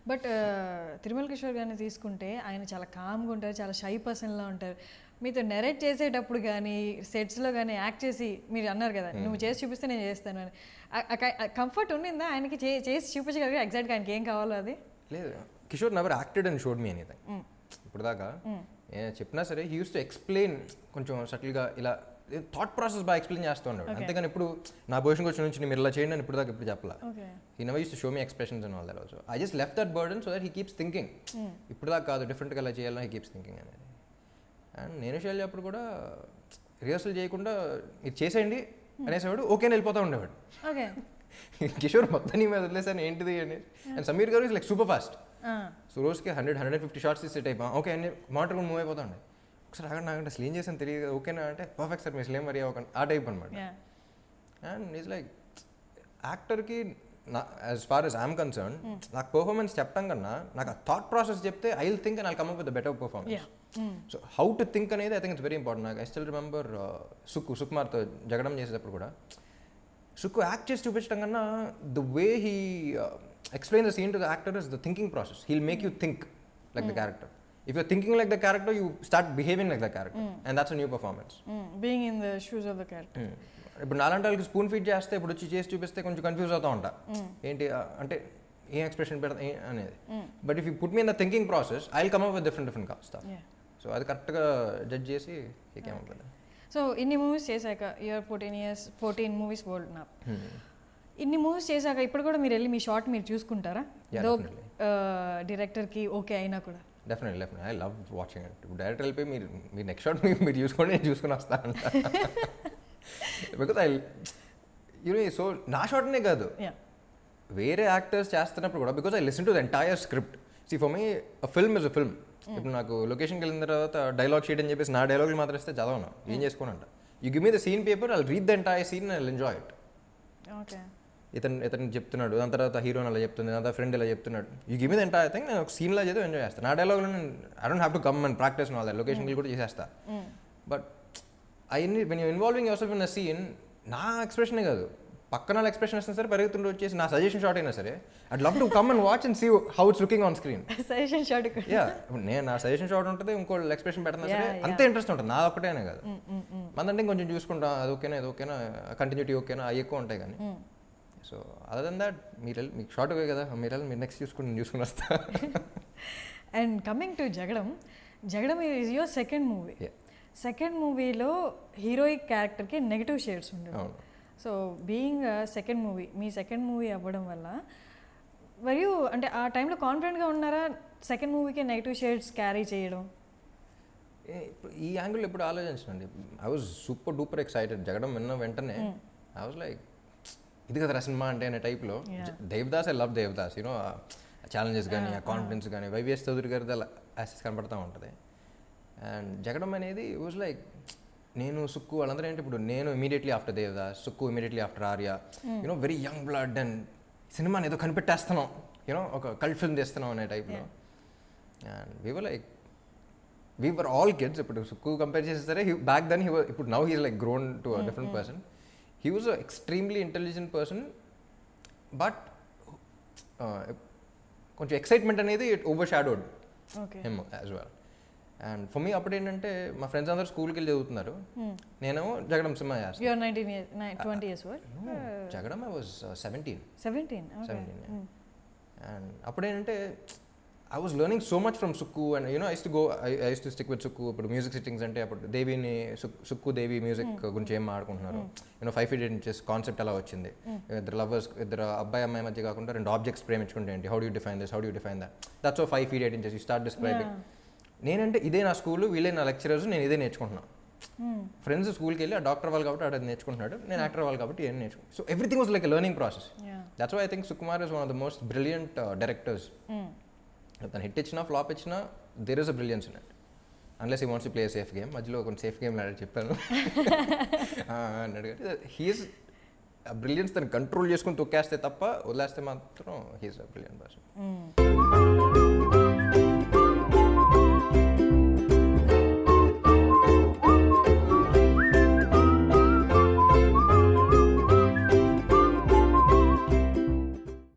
But Tirumala Kishore గారిని తీసుకుంటే ఆయన చాలా కామ్గా ఉంటారు, చాలా షై పర్సన్లా ఉంటారు. మీతో నెరేట్ చేసేటప్పుడు కానీ సెట్స్లో కానీ యాక్ట్ చేసి మీరు అన్నారు కదా నువ్వు చేసి చూపిస్తే నేను చేస్తాను అని, కంఫర్ట్ ఉండిందా ఆయనకి చేసి చూపించగలిగా ఎగ్జాక్ట్గా ఆయనకి ఏం కావాలో అది? లేదు, Kishore never acted and showed me anything. ఇప్పుడు దాకా చెప్పినా సరే హీ యూస్ టు ఎక్స్ప్లెయిన్ కొంచెం సటిల్గా, ఇలా థాట్ ప్రాసెస్ బాగా ఎక్స్ప్లెయిన్ చేస్తూ ఉన్నాడు. అంతేగాని ఇప్పుడు నా పొజిషన్కి వచ్చిన నుంచి మీరు ఇలా చేయండి అని ఇప్పుడు దాకా ఇప్పుడు చెప్పాల. He never use to show me expressions and all that also. I just left that burden so that he keeps thinking. ఇప్పుడు దాకా కాదు, డిఫరెంట్గా ఇలా చేయాలని హీ కీప్స్ థింకింగ్ అనేది. అండ్ నేను శైలి అప్పుడు కూడా రిహర్సల్ చేయకుండా ఇది చేసేయండి అనేసేవాడు, ఓకే అని వెళ్ళిపోతూ ఉండేవాడు. కిషోర్ మొత్తం నీ మీద వదిలేసాను ఏంటిది అని. అండ్ సమీర్ గారు is like super fast. So రోజుకి 100-150 షార్ట్స్ సెట్ అయిపో ఓకే అన్ని మానిటర్ కూడా మూవ్ అయిపోతా ఉండే. ఒకసారి నాకంటే అసలు ఏం చేసాను తెలియదు, ఓకేనా అంటే పర్ఫెక్ట్ సార్, మీరు అసలు ఏం మరీ అవ్వకండి, ఆ టైప్ అనమాట. అండ్ ఈజ్ లైక్ యాక్టర్కి as far as I'm concern, నాకు పర్ఫార్మెన్స్ చెప్పడం కన్నా నాకు ఆ థాట్ ప్రాసెస్ చెప్తే I will think and I'll come up with the better performance. So how to think అనేది I think it's very important. నాకు I still remember సుకుమార్తో జగడం చేసేటప్పుడు కూడా సుక్కు యాక్ట్ చేసి చూపించడం కన్నా the way he explain the scene to the actor is the thinking process. He'll make you think like the character. If you're thinking like the character, you start behaving like the character, and that's a new performance. Being in the shoes of the character. ఇప్పుడు నాలాంటి వాళ్ళకి spoon feed చేస్తే ఇప్పుడు వచ్చి చేసి చూపిస్తే కొంచెం confuse అవుతూ ఉంటా, ఏంటి అంటే ఏం ఎక్స్ప్రెషన్ పెడతా అనేది. But if you put me in the thinking process I will come up with different stuff. So అది కరెక్ట్గా జడ్జ్ చేసి ఏకేమవుతుంది. సో ఇన్ని మూవీస్ చేశాక యూఆర్ 14 మూవీస్ ఓల్డ్ నా, ఇన్ని మూవీస్ చేశాక ఇప్పుడు కూడా మీరు వెళ్ళి మీ షార్ట్ మీరు చూసుకుంటారా? డైరెక్టర్కి ఓకే అయినా కూడా? Definitely I love watching it. Director వెళ్ళిపోయి మీరు నెక్స్ట్ షాట్ మీరు చూసుకోండి, నేను చూసుకుని వస్తాను. బికాజ్ సో నా షాట్నే కాదు, వేరే యాక్టర్స్ చేస్తున్నప్పుడు కూడా, because I listen to the entire script. See for me a film is a film. ఇప్పుడు నాకు లొకేషన్కి వెళ్ళిన తర్వాత డైలాగ్ షీట్ అని చెప్పేసి నా డైలాగులు మాత్రం ఇస్తే చదవను, ఏం చేసుకోనంట. You give me the scene paper, I read the entire scene and I will enjoy it. ఇతను చెప్తున్నాడు, దాని తర్వాత హీరోని అలా చెప్తుంది, దాని తర్వాత ఫ్రెండ్ ఇలా చెప్తున్నాడు, you give me the entire thing, నేను ఒక సీన్లో చేస్తే ఎంజాయ్ చేస్తాను. నా డైలాగ్లో I don't have to come and practice all that, లొకేషన్కి కూడా చేసేస్తా. But when you involving yourself in a scene, నా ఎక్స్ప్రెషనే కాదు, పక్కన వాళ్ళ ఎక్స్ప్రెషన్ వస్తుంది సరే, పరిగెత్తుంటూ వచ్చేసి నా సజెషన్ షాట్ అయినా సరే, I'd love to come and watch and see how it's looking on screen. Suggestion shot, yeah, నేను నా సజెషన్ షాట్ ఉంటుంది, ఇంకో ఎక్స్ప్రెషన్ పెడుతున్నా సరే, అంతే ఇంట్రెస్ట్ ఉంటుంది. నా ఒక్కటేనే కాదు, మనదంటే కొంచెం చూసుకుంటా, అది ఓకేనా, ఇది ఓకేనా, కంటిన్యూటీ ఓకేనా, అవి ఎక్కువ ఉంటాయి. కానీ సో అదర్ దెన్ దట్ మీకు షార్ట్ ఓకే కదా, మీరు నెక్స్ట్ చూసుకుని వస్తా. And coming to Jagadam is your second movie. Second మూవీలో హీరోయిక్ క్యారెక్టర్కి నెగిటివ్ షేడ్స్ ఉండవు. సో బీయింగ్ సెకండ్ మూవీ, మీ సెకండ్ మూవీ అవ్వడం వల్ల మరియు అంటే ఆ టైంలో కాన్ఫిడెంట్గా ఉన్నారా సెకండ్ మూవీకి నెగిటివ్ షేడ్స్ క్యారీ చేయడం? ఈ యాంగిల్ ఎప్పుడు ఆలోచించండి. I was super duper excited. Jagadam విన్న వెంటనే ఐ వాజ్ లైక్, ఇది కదా సినిమా అంటే అనే టైప్లో. Devdas, I love Devdas, you know challenges కానీ, ఆ కాన్ఫిడెన్స్ కానీ, వైవిఎస్ చౌదరి గారిది అలా యాసెస్ కనపడుతూ ఉంటుంది. అండ్ జగడం అనేది వాజ్ లైక్, నేను సుక్కు వాళ్ళందరూ ఏంటి, ఇప్పుడు నేను immediately after Devdas, Sukku immediately after Arya, you know very young blood, and సినిమాని ఏదో కనిపెట్టేస్తున్నాం, యూనో ఒక కల్ట్ ఫిల్మ్ తీస్తున్నాం అనే టైప్లో. And we were all kids. ఇప్పుడు సుక్కు కంపేర్ చేస్తే సరే, బ్యాక్ దెన్ ఇప్పుడు now he's like grown to a different person. He was an extremely intelligent person, but కొంచెం ఎక్సైట్మెంట్ అనేది it overshadowed him as well. And for me అప్పుడు ఏంటంటే, మా friends అందరూ స్కూల్కి వెళ్ళి చదువుతున్నారు, నేనేమో జగడం సినిమా చేస్తాను. Jagadam I was 17. అండ్ అప్పుడేంటంటే I was learning so much from Sukku, and you know I used to stick with Sukku. ఇప్పుడు మ్యూజిక్ సిట్టింగ్స్ అంటే అప్పుడు దేవిని సుక్కు దేవి మ్యూజిక్ గురించి ఏం ఆడుకుంటున్నారు, యూనో 5 feet inches కాన్సెప్ట్ ఎలా వచ్చింది, ఇద్దరు లవర్స్, ఇద్దరు అబ్బాయి అమ్మాయి మధ్య కాకుండా 2 ఆబ్జెక్ట్స్ ప్రేమించుకుంటే ఏంటి, how do you define this, how do you define that, that's 5 feet 8 inches you start describing. నేనంటే ఇదే నా స్కూల్, వీళ్ళే నా లెక్చరర్స్, నేను ఇదే నేర్చుకుంటున్నాను. ఫ్రెండ్స్ స్కూల్కి వెళ్ళి ఆ డాక్టర్ వాళ్ళు కాబట్టి అది నేర్చుకుంటున్నాడు, నేను యాక్టర్ వాళ్ళు కాబట్టి ఏం నేర్చుకున్నాను. So everything was like a learning process. That's why I think Sukumar is one of the most brilliant directors. తను హిట్ ఇచ్చినా ఫ్లాప్ ఇచ్చినా there is a brilliance in it, unless he wants to play safe game. మధ్యలో కొంచెం safe game ఆడాడు చెప్పాను అన్నాడు. He's ఆ brilliance తను కంట్రోల్ చేసుకుని తొక్కేస్తే తప్ప వదిలేస్తే మాత్రం హీఈస్ అ బ్రిలియంట్ పర్సన్.